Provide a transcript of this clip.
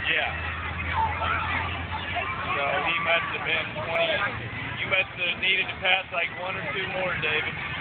Yeah. So he must have been 20. You must have needed to pass like one or two more, David.